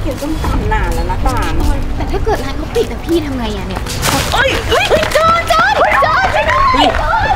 กินส้มตำนานแล้วนะตาลแต่ถ้าเกิดร้านเขาปิดนะพี่ทำไงอะเนี่ยเฮ้ยจอนช่วยด้วย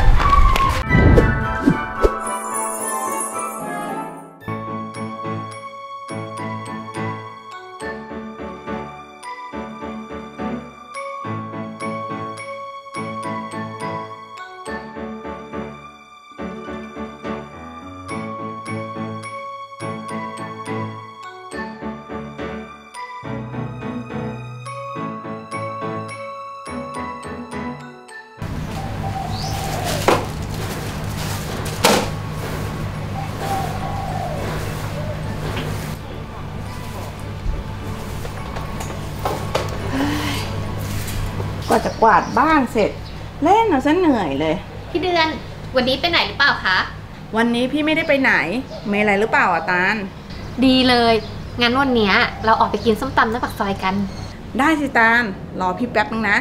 กว่าจะกวาดบ้านเสร็จเล่นเอาซะเหนื่อยเลยพี่เดือนวันนี้ไปไหนหรือเปล่าคะวันนี้พี่ไม่ได้ไปไหนมีอะไรหรือเปล่าอ่ะตาลดีเลยงั้นวันนี้เราออกไปกินส้มตำในปากซอยกันได้สิตาลรอพี่แป๊บนึงนะ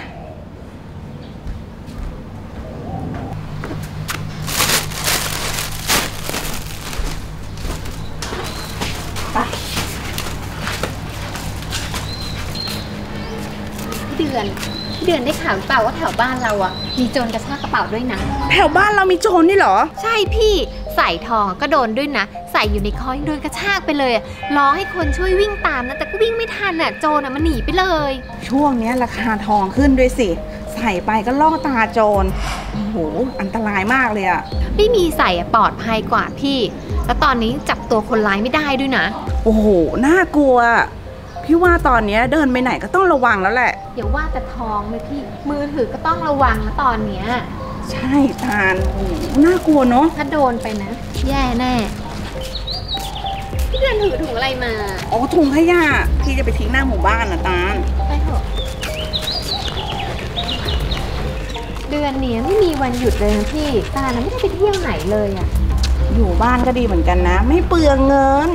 ไปพี่เดือนได้ข่าวหรือเปล่าว่าแถวบ้านเราอ่ะมีโจรกระชากกระเป๋าด้วยนะแถวบ้านเรามีโจรนี่เหรอใช่พี่ใส่ทองก็โดนด้วยนะใส่อยู่ในคอยังโดนกระชากไปเลยรอให้คนช่วยวิ่งตามนะแต่ก็วิ่งไม่ทันอ่ะโจรมันหนีไปเลยช่วงนี้ราคาทองขึ้นด้วยสิใส่ไปก็ล่อตาโจรโอ้โหอันตรายมากเลยอ่ะไม่มีใส่ปลอดภัยกว่าพี่แล้วตอนนี้จับตัวคนร้ายไม่ได้ด้วยนะโอ้โหน่ากลัวพี่ว่าตอนนี้เดินไปไหนก็ต้องระวังแล้วแหละอย่าว่าแต่ทองเลยพี่มือถือก็ต้องระวังนะตอนเนี้ยใช่ตาลโอ้น่ากลัวเนาะถ้าโดนไปนะแย่แน่พี่เดือนถือถุงอะไรมาอ๋อถุงขยะพี่จะไปทิ้งหน้าหมู่บ้านนะตาลไปเถอะเดือนนี้ไม่มีวันหยุดเลยนะพี่ตาลไม่ได้ไปเที่ยวไหนเลยอ่ะอยู่บ้านก็ดีเหมือนกันนะไม่เปลืองเงิน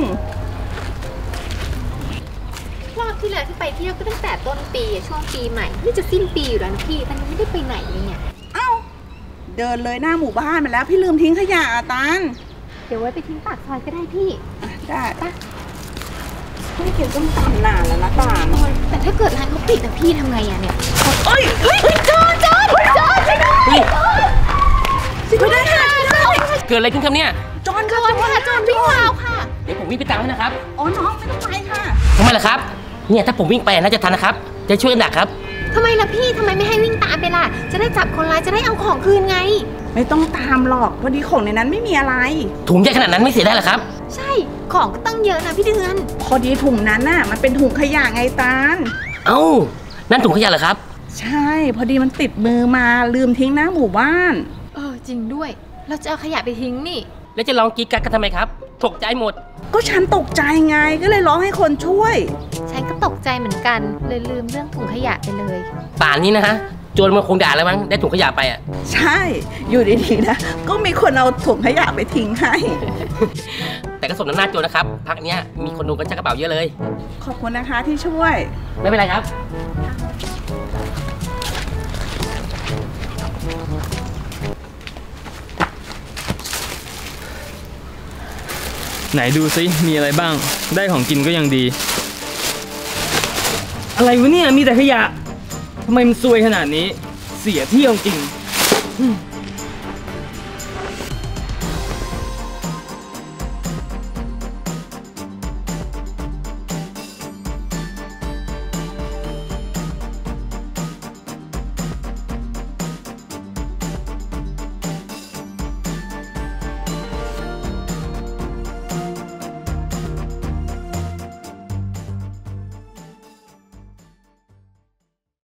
รอบที่แล้วที่ไปเที่ยวก็ตั้งแต่ต้นปีช่วงปีใหม่นี่จะสิ้นปีอยู่แล้วนะพี่ตอนนี้ไม่ได้ไปไหนเลยเนี่ยเอ้าเดินเลยหน้าหมู่บ้านมาแล้วพี่ลืมทิ้งขยะตาลเดี๋ยวไว้ไปทิ้งปากซอยก็ได้พี่ได้ปะไม่กินส้มตำนานแล้วนะตาลแต่ถ้าเกิดร้านเขาปิดนะพี่ทำไงอะเนี่ยจอนช่วยด้วยค่ะเกิดอะไรขึ้นครับเนี่ยจอนวิ่งราวค่ะเดี๋ยวผมวิ่งไปตามให้นะครับอ๋อน้องไม่ต้องไปค่ะทำไมล่ะครับเนี่ยถ้าผมวิ่งไปน่าจะทันนะครับจะช่วยกันดักครับทำไมล่ะพี่ทำไมไม่ให้วิ่งตามไปล่ะจะได้จับคนร้ายจะได้เอาของคืนไงไม่ต้องตามหรอกพอดีของในนั้นไม่มีอะไรถุงใหญ่ขนาดนั้นไม่เสียได้หรอครับใช่ของก็ตั้งเยอะนะพี่เดือนพอดีถุงนั้นน่ะมันเป็นถุงขยะไงตาลเอ้านั่นถุงขยะเหรอครับใช่พอดีมันติดมือมาลืมทิ้งหน้าหมู่บ้านจริงด้วยเราจะเอาขยะไปทิ้งนี่แล้วจะร้องกรี๊ดกัดกันทำไมครับตกใจหมดก็ฉันตกใจไงก็เลยร้องให้คนช่วยฉันก็ตกใจเหมือนกันเลยลืมเรื่องถุงขยะไปเลยป่านนี้นะฮะโจรมันคงด่าแล้วมั้งได้ถุงขยะไปอ่ะใช่อยู่ดีๆนะก็มีคนเอาถุงขยะไปทิ้งให้แต่ก็สมน้ำหน้าโจรนะครับพักเนี้ยมีคนดูกันชักกระเป๋าเยอะเลยขอบคุณนะคะที่ช่วยไม่เป็นไรครับไหนดูซิมีอะไรบ้างได้ของกินก็ยังดีอะไรวะเนี่ยมีแต่ขยะทำไมมันซวยขนาดนี้เสียเที่ยวจริง